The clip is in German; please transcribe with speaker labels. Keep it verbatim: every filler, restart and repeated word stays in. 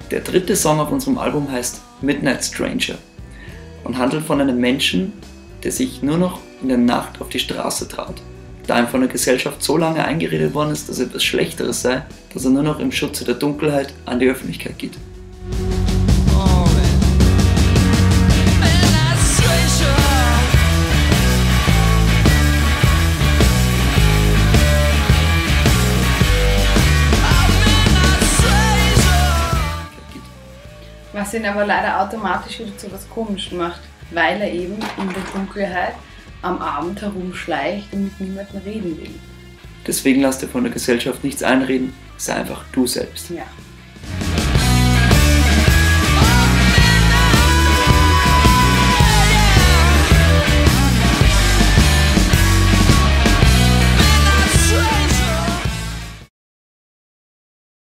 Speaker 1: Der dritte Song auf unserem Album heißt Midnight Stranger und handelt von einem Menschen, der sich nur noch in der Nacht auf die Straße traut, da ihm von der Gesellschaft so lange eingeredet worden ist, dass er etwas Schlechteres sei, dass er nur noch im Schutze der Dunkelheit an die Öffentlichkeit geht.
Speaker 2: Was ihn aber leider automatisch wieder zu was Komischem macht, weil er eben in der Dunkelheit am Abend herumschleicht und mit niemandem reden will.
Speaker 1: Deswegen lass dir von der Gesellschaft nichts einreden, sei einfach du selbst.
Speaker 2: Ja.